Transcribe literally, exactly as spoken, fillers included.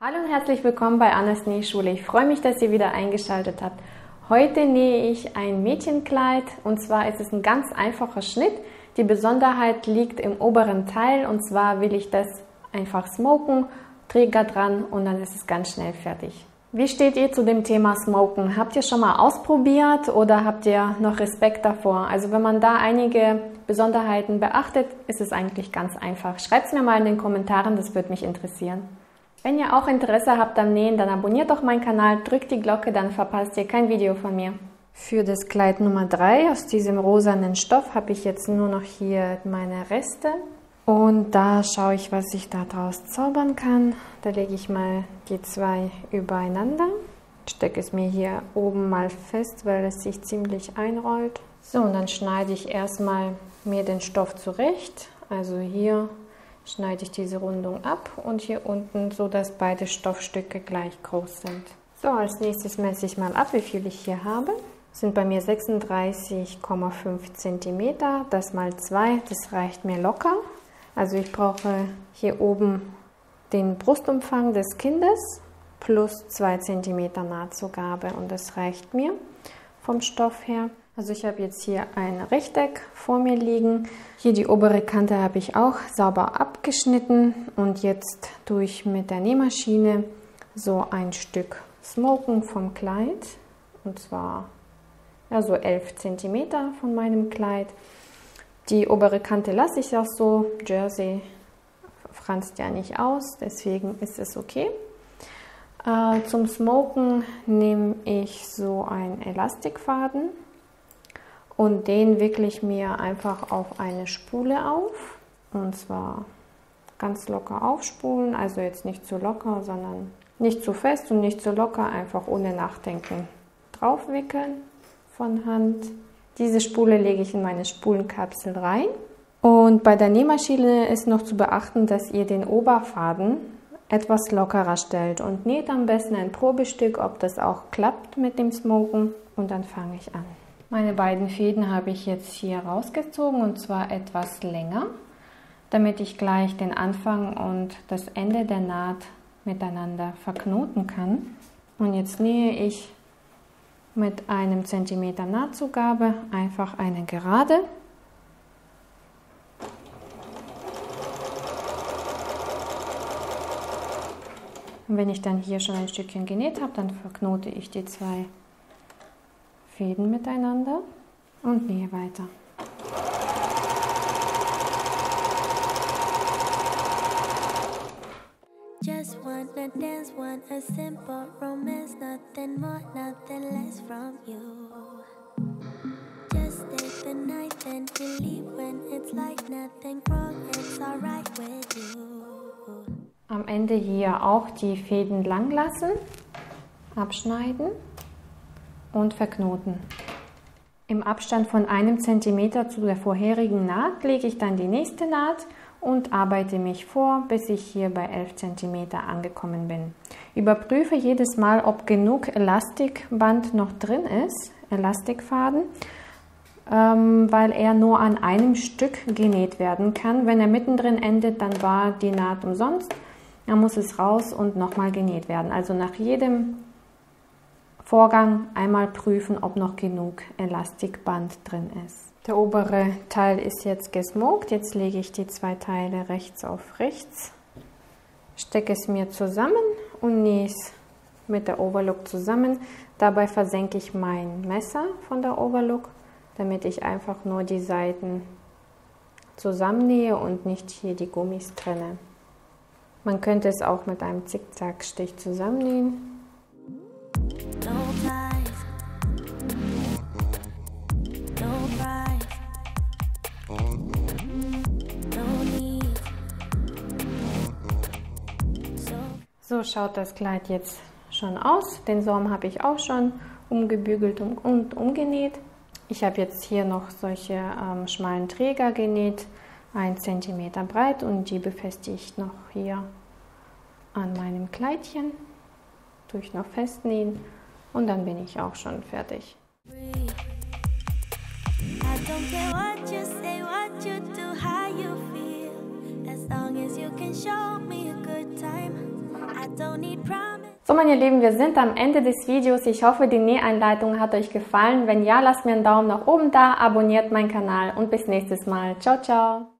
Hallo und herzlich willkommen bei Annas Nähschule. Ich freue mich, dass ihr wieder eingeschaltet habt. Heute nähe ich ein Mädchenkleid und zwar ist es ein ganz einfacher Schnitt. Die Besonderheit liegt im oberen Teil und zwar will ich das einfach smoken, Träger dran und dann ist es ganz schnell fertig. Wie steht ihr zu dem Thema Smoken? Habt ihr schon mal ausprobiert oder habt ihr noch Respekt davor? Also wenn man da einige Besonderheiten beachtet, ist es eigentlich ganz einfach. Schreibt es mir mal in den Kommentaren, das würde mich interessieren. Wenn ihr auch Interesse habt am Nähen, dann abonniert doch meinen Kanal, drückt die Glocke, dann verpasst ihr kein Video von mir. Für das Kleid Nummer drei aus diesem rosanen Stoff habe ich jetzt nur noch hier meine Reste. Und da schaue ich, was ich daraus zaubern kann. Da lege ich mal die zwei übereinander. Stecke es mir hier oben mal fest, weil es sich ziemlich einrollt. So, und dann schneide ich erstmal mir den Stoff zurecht. Also hier schneide ich diese Rundung ab und hier unten, so dass beide Stoffstücke gleich groß sind. So, als nächstes messe ich mal ab, wie viel ich hier habe. Das sind bei mir sechsunddreißig Komma fünf Zentimeter. Das mal zwei, das reicht mir locker. Also ich brauche hier oben den Brustumfang des Kindes plus zwei Zentimeter Nahtzugabe und das reicht mir vom Stoff her. Also ich habe jetzt hier ein Rechteck vor mir liegen. Hier die obere Kante habe ich auch sauber abgeschnitten und jetzt tue ich mit der Nähmaschine so ein Stück smoken vom Kleid. Und zwar ja, so elf Zentimeter von meinem Kleid. Die obere Kante lasse ich auch so. Jersey franzt ja nicht aus, deswegen ist es okay. Äh, zum Smoken nehme ich so einen Elastikfaden. Und den wickle ich mir einfach auf eine Spule auf. Und zwar ganz locker aufspulen, also jetzt nicht zu locker, sondern nicht zu fest und nicht zu locker, einfach ohne Nachdenken drauf wickeln von Hand. Diese Spule lege ich in meine Spulenkapsel rein. Und bei der Nähmaschine ist noch zu beachten, dass ihr den Oberfaden etwas lockerer stellt und näht am besten ein Probestück, ob das auch klappt mit dem Smoken. Und dann fange ich an. Meine beiden Fäden habe ich jetzt hier rausgezogen und zwar etwas länger, damit ich gleich den Anfang und das Ende der Naht miteinander verknoten kann. Und jetzt nähe ich mit einem Zentimeter Nahtzugabe einfach eine Gerade. Und wenn ich dann hier schon ein Stückchen genäht habe, dann verknote ich die zwei Fäden miteinander und nähe weiter. Just wanna dance, want a simple romance, nothing more, nothing less from you. Just stay the night, then we leave when it's like nothing wrong, it's alright with you. Am Ende hier auch die Fäden lang lassen, abschneiden und verknoten. Im Abstand von einem Zentimeter zu der vorherigen Naht lege ich dann die nächste Naht und arbeite mich vor, bis ich hier bei elf Zentimeter angekommen bin. Überprüfe jedes Mal, ob genug Elastikband noch drin ist, Elastikfaden, ähm, weil er nur an einem Stück genäht werden kann. Wenn er mittendrin endet, dann war die Naht umsonst. Dann muss es raus und nochmal genäht werden. Also nach jedem Vorgang einmal prüfen, ob noch genug Elastikband drin ist. Der obere Teil ist jetzt gesmoked. Jetzt lege ich die zwei Teile rechts auf rechts, stecke es mir zusammen und nähe es mit der Overlock zusammen. Dabei versenke ich mein Messer von der Overlock, damit ich einfach nur die Seiten zusammennähe und nicht hier die Gummis trenne. Man könnte es auch mit einem Zickzackstich zusammennähen. So schaut das Kleid jetzt schon aus. Den Saum habe ich auch schon umgebügelt und umgenäht. Ich habe jetzt hier noch solche ähm, schmalen Träger genäht, ein Zentimeter breit, und die befestige ich noch hier an meinem Kleidchen. Tue ich noch festnähen und dann bin ich auch schon fertig. don't need promise. So meine Lieben, wir sind am Ende des Videos. Ich hoffe, die Näheinleitung hat euch gefallen. Wenn ja, lasst mir einen Daumen nach oben da, abonniert meinen Kanal und bis nächstes Mal. Ciao, ciao!